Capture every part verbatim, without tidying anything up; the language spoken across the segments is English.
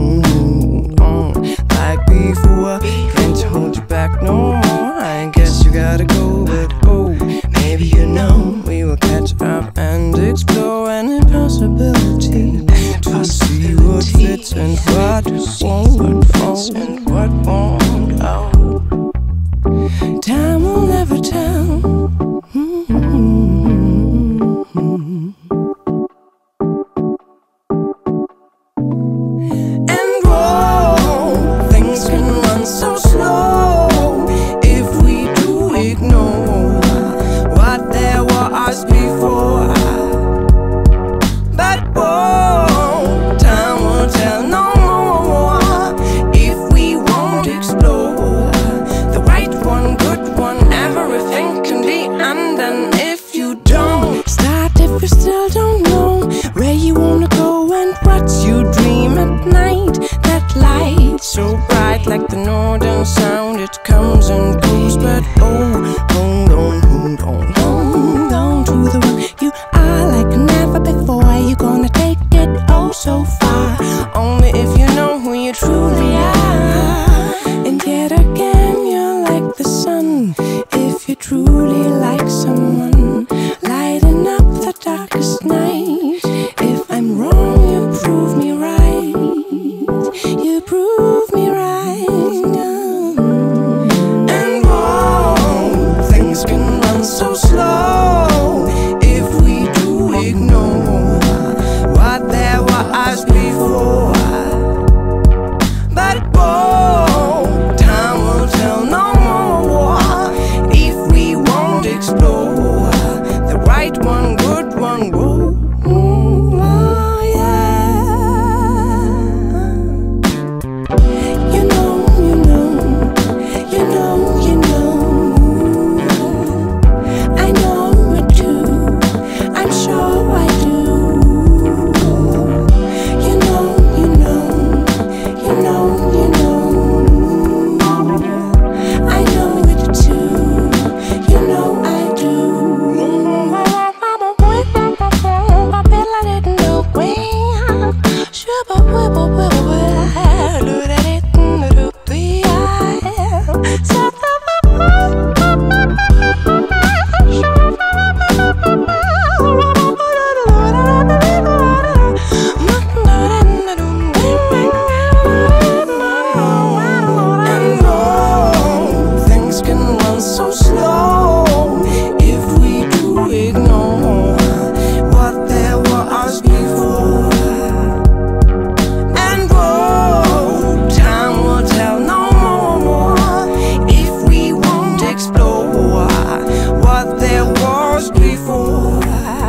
hold on like before. Can't hold you back no more. I guess you gotta go, but oh, maybe you know we will catch up and explore an impossibility to see what fits and what won't, and what won't. Oh, time will never tell. You still don't know where you wanna go and what you dream at night. That light so bright like the northern sound, it comes and goes, but oh, hold on, hold on, hold on to the one you are like never before. You're gonna take it oh so far, only if you know who you truly are. And yet again, you're like the sun if you truly like someone, lighting up the darkest night. If I'm wrong, you prove me right. You prove me right. And whoa, things can run so slow if we do ignore what there was before. But whoa, time will tell no more if we won't explore the right one, good one. Whoa, mm, oh yeah. You know, you know, you know, you know. I know it too. I'm sure I do. You know, you know, you know, you know. I know it too. You know I do. So slow if we do ignore what there was before. And whoa, time will tell no more if we won't explore what there was before.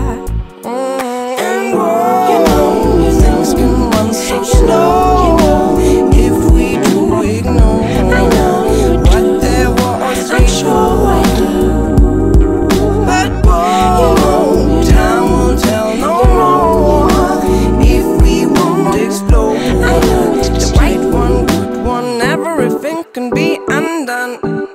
And whoa, you know, things can run so slow if we do ignore what there was before. Sure I do. But whoa, time will tell no more if we won't explore. I know the right one, good one, everything can be undone.